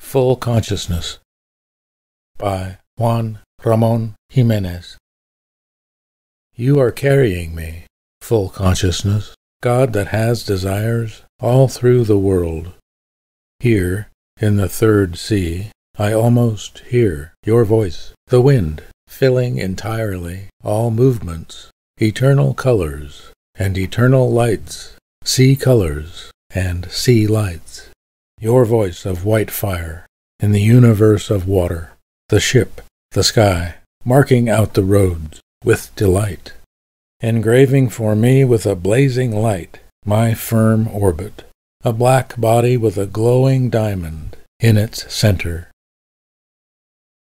Full Consciousness by Juan Ramon Jimenez. You are carrying me, full consciousness, God that has desires, all through the world. Here, in the third sea, I almost hear your voice, the wind, filling entirely all movements, eternal colors and eternal lights, sea colors and sea lights. Your voice of white fire in the universe of water, the ship, the sky, marking out the roads with delight, engraving for me with a blazing light my firm orbit, a black body with a glowing diamond in its center,